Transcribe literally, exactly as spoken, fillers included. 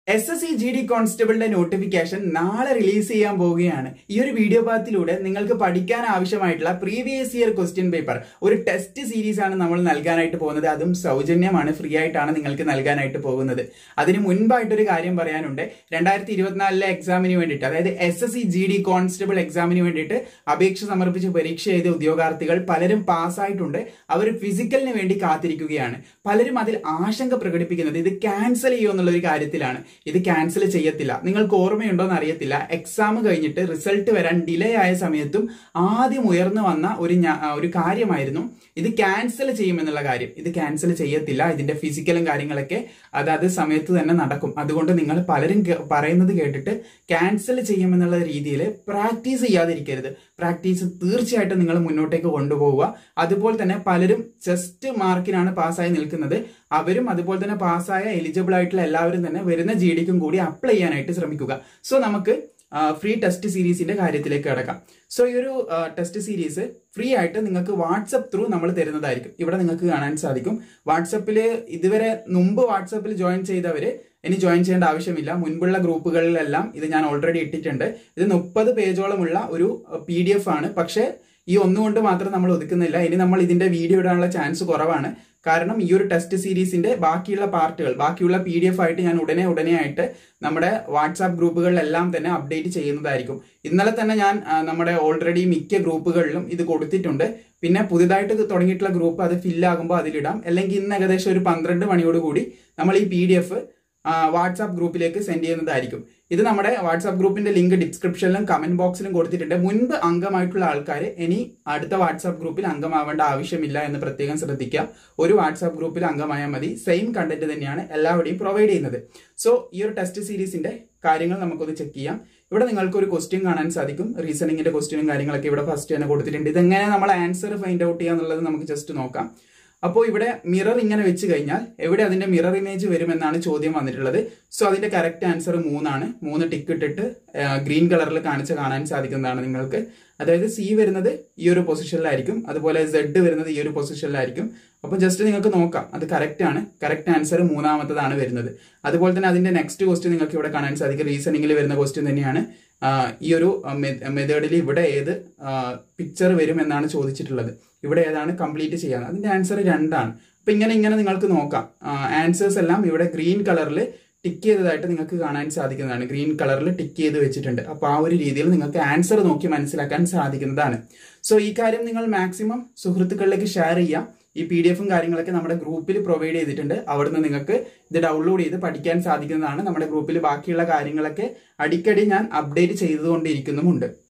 S S C G D കോൺസ്റ്റബിളിന്റെ notification നാളെ release ചെയ്യാൻ പോവുകയാണ്. ഈ ഒരു വീഡിയോ പാത്തിലൂടെ നിങ്ങൾക്ക് പഠിക്കാൻ ആവശ്യമായിട്ടുള്ള പ്രീവിയസ് ഇയർ ക്വസ്റ്റ്യൻ പേപ്പർ ഒരു ടെസ്റ്റ് സീരീസ് ആണ് നമ്മൾ നൽകാനായിട്ട് പോകുന്നത്. അതും സൗജന്യമാണ്, ഫ്രീ ആയിട്ടാണ് നിങ്ങൾക്ക് നൽകാനായിട്ട് പോകുന്നത്. അതിന് മുൻപായിട്ടൊരു കാര്യം പറയാനുണ്ട്. രണ്ടായിരത്തി ഇരുപത്തിനാലിലെ എക്സാമിന് വേണ്ടിയിട്ട്, അതായത് S S C G D constable എക്സാമിന് വേണ്ടിയിട്ട് അപേക്ഷ സമർപ്പിച്ച് പരീക്ഷ എഴുതിയ ഉദ്യോഗാർത്ഥികൾ പലരും പാസ്സായിട്ടുണ്ട്. അവർ ഫിസിക്കലിന് വേണ്ടി കാത്തിരിക്കുകയാണ്. പലരും അതിൽ ആശങ്ക പ്രകടിപ്പിക്കുന്നത് ഇത് ക്യാൻസൽ ചെയ്യുമോ എന്നുള്ള ഒരു കാര്യത്തിലാണ്. ഇത് ക്യാൻസൽ ചെയ്യത്തില്ല. നിങ്ങൾക്ക് ഓർമ്മയുണ്ടോ എന്ന് അറിയത്തില്ല, എക്സാം കഴിഞ്ഞിട്ട് റിസൾട്ട് വരാൻ ഡിലേ ആയ സമയത്തും ആദ്യം ഉയർന്നു വന്ന ഒരു ഒരു കാര്യമായിരുന്നു ഇത് ക്യാൻസൽ ചെയ്യുമെന്നുള്ള കാര്യം. ഇത് ക്യാൻസൽ ചെയ്യത്തില്ല. ഇതിന്റെ ഫിസിക്കലും കാര്യങ്ങളൊക്കെ അതാത് സമയത്ത് തന്നെ നടക്കും. അതുകൊണ്ട് നിങ്ങൾ പലരും പറയുന്നത് കേട്ടിട്ട് ക്യാൻസൽ ചെയ്യുമെന്നുള്ള രീതിയിൽ പ്രാക്ടീസ് ചെയ്യാതിരിക്കരുത്. പ്രാക്ടീസ് തീർച്ചയായിട്ടും നിങ്ങൾ മുന്നോട്ടേക്ക് കൊണ്ടുപോവുക. അതുപോലെ തന്നെ പലരും ജസ്റ്റ് മാർക്കിനാണ് പാസ്സായി നിൽക്കുന്നത്. അവരും അതുപോലെ തന്നെ പാസ്സായ എലിജിബിൾ ആയിട്ടുള്ള എല്ലാവരും തന്നെ വരുന്ന ജി ഡിക്കും കൂടി അപ്ലൈ ചെയ്യാനായിട്ട് ശ്രമിക്കുക. സോ നമുക്ക് ഫ്രീ ടെസ്റ്റ് സീരീസിന്റെ കാര്യത്തിലേക്ക് കിടക്കാം. സോ ഈ ഒരു ടെസ്റ്റ് സീരീസ് ഫ്രീ ആയിട്ട് നിങ്ങൾക്ക് വാട്സപ്പ് ത്രൂ നമ്മൾ തരുന്നതായിരിക്കും. ഇവിടെ നിങ്ങൾക്ക് കാണാൻ സാധിക്കും. വാട്സപ്പിൽ ഇതുവരെ മുമ്പ് വാട്സപ്പിൽ ജോയിൻ ചെയ്തവര് ഇനി ജോയിൻ ചെയ്യേണ്ട ആവശ്യമില്ല. മുൻപുള്ള ഗ്രൂപ്പുകളിലെല്ലാം ഇത് ഞാൻ ഓൾറെഡി ഇട്ടിട്ടുണ്ട്. ഇത് മുപ്പത് പേജോളമുള്ള ഒരു പി ഡി എഫ് ആണ്. പക്ഷെ ഈ ഒന്നുകൊണ്ട് മാത്രം നമ്മൾ ഒതുക്കുന്നില്ല. ഇനി നമ്മൾ ഇതിന്റെ വീഡിയോ ഇടാനുള്ള ചാൻസ് കുറവാണ്. കാരണം ഈ ഒരു ടെസ്റ്റ് സീരീസിന്റെ ബാക്കിയുള്ള പാർട്ടുകൾ, ബാക്കിയുള്ള പി ഡി എഫ് ആയിട്ട് ഞാൻ ഉടനെ ഉടനെ ആയിട്ട് നമ്മുടെ വാട്സാപ്പ് ഗ്രൂപ്പുകളിലെല്ലാം തന്നെ അപ്ഡേറ്റ് ചെയ്യുന്നതായിരിക്കും. ഇന്നലെ തന്നെ ഞാൻ നമ്മുടെ ഓൾറെഡി മിക്ക ഗ്രൂപ്പുകളിലും ഇത് കൊടുത്തിട്ടുണ്ട്. പിന്നെ പുതുതായിട്ട് തുടങ്ങിയിട്ടുള്ള ഗ്രൂപ്പ് അത് ഫില്ലാകുമ്പോൾ അതിലിടാം. അല്ലെങ്കിൽ ഇന്ന് ഏകദേശം ഒരു പന്ത്രണ്ട് മണിയോടുകൂടി നമ്മൾ ഈ പി ഡി എഫ് വാട്സാപ്പ് ഗ്രൂപ്പിലേക്ക് സെൻഡ് ചെയ്യുന്നതായിരിക്കും. ഇത് നമ്മുടെ വാട്സാപ്പ് ഗ്രൂപ്പിന്റെ ലിങ്ക് ഡിസ്ക്രിപ്ഷനിലും കമന്റ് ബോക്സിലും കൊടുത്തിട്ടുണ്ട്. മുൻപ് അംഗമായിട്ടുള്ള ആൾക്കാർ ഇനി അടുത്ത വാട്സാപ്പ് ഗ്രൂപ്പിൽ അംഗമാവേണ്ട ആവശ്യമില്ല എന്ന് പ്രത്യേകം ശ്രദ്ധിക്കുക. ഒരു വാട്സാപ്പ് ഗ്രൂപ്പിൽ അംഗമായാൽ മതി. സെയിം കണ്ടന്റ് തന്നെയാണ് എല്ലാവരുടെയും പ്രൊവൈഡ് ചെയ്യുന്നത്. സോ ഈ ഒരു ടെസ്റ്റ് സീരീസിന്റെ കാര്യങ്ങൾ നമുക്കൊന്ന് ചെക്ക് ചെയ്യാം. ഇവിടെ നിങ്ങൾക്ക് ഒരു ക്വസ്റ്റ്യൻ കാണാൻ സാധിക്കും. റീസണിങ്ങിന്റെ ക്വസ്റ്റ്യനും കാര്യങ്ങളൊക്കെ ഇവിടെ ഫസ്റ്റ് തന്നെ കൊടുത്തിട്ടുണ്ട്. ഇതെങ്ങനെ നമ്മൾ ആൻസർ ഫൈൻഡ് ഔട്ട് ചെയ്യുക എന്നുള്ളത് നമുക്ക് ജസ്റ്റ് നോക്കാം. അപ്പോൾ ഇവിടെ മിറർ ഇങ്ങനെ വെച്ച് കഴിഞ്ഞാൽ എവിടെ അതിന്റെ മിറർ ഇമേജ് വരുമെന്നാണ് ചോദ്യം വന്നിട്ടുള്ളത്. സോ അതിന്റെ കറക്റ്റ് ആൻസർ മൂന്നാണ്. മൂന്ന് ടിക്ക് ഇട്ടിട്ട് ഗ്രീൻ കളറിൽ കാണിച്ച് കാണാൻ സാധിക്കുന്നതാണ് നിങ്ങൾക്ക്. അതായത് സി വരുന്നത് ഈ ഒരു പൊസിഷനിലായിരിക്കും, അതുപോലെ സെഡ് വരുന്നത് ഈ ഒരു പൊസിഷനിലായിരിക്കും. അപ്പോൾ ജസ്റ്റ് നിങ്ങൾക്ക് നോക്കാം, അത് കറക്റ്റ് ആണ്. കറക്റ്റ് ആൻസർ മൂന്നാമത്തതാണ് വരുന്നത്. അതുപോലെ തന്നെ അതിന്റെ നെക്സ്റ്റ് ക്വസ്റ്റ്യൻ നിങ്ങൾക്ക് ഇവിടെ കാണാൻ സാധിക്കും. റീസണിങ്ങിൽ വരുന്ന ക്വസ്റ്റ്യൻ തന്നെയാണ്. ഈ ഒരു മെത്തേഡിൽ ഇവിടെ ഏത് പിക്ചർ വരും എന്നാണ് ചോദിച്ചിട്ടുള്ളത്. ഇവിടെ ഏതാണ് കംപ്ലീറ്റ് ചെയ്യാൻ, അതിന്റെ ആൻസർ രണ്ടാണ്. അപ്പൊ ഇങ്ങനെ ഇങ്ങനെ നിങ്ങൾക്ക് നോക്കാം. ആൻസേഴ്സ് എല്ലാം ഇവിടെ ഗ്രീൻ കളറിൽ ടിക്ക് ചെയ്തതായിട്ട് നിങ്ങൾക്ക് കാണാൻ സാധിക്കുന്നതാണ്. ഗ്രീൻ കളറിൽ ടിക്ക് ചെയ്ത് വെച്ചിട്ടുണ്ട്. അപ്പൊ ആ ഒരു രീതിയിൽ നിങ്ങൾക്ക് ആൻസർ നോക്കി മനസ്സിലാക്കാൻ സാധിക്കുന്നതാണ്. സോ ഈ കാര്യം നിങ്ങൾ മാക്സിമം സുഹൃത്തുക്കളിലേക്ക് ഷെയർ ചെയ്യാം. ഈ പി ഡി എഫും കാര്യങ്ങളൊക്കെ നമ്മുടെ ഗ്രൂപ്പിൽ പ്രൊവൈഡ് ചെയ്തിട്ടുണ്ട്. അവിടുന്ന് നിങ്ങൾക്ക് ഇത് ഡൗൺലോഡ് ചെയ്ത് പഠിക്കാൻ സാധിക്കുന്നതാണ്. നമ്മുടെ ഗ്രൂപ്പിൽ ബാക്കിയുള്ള കാര്യങ്ങളൊക്കെ അടിക്കടി ഞാൻ അപ്ഡേറ്റ് ചെയ്തുകൊണ്ടിരിക്കുന്നുമുണ്ട്.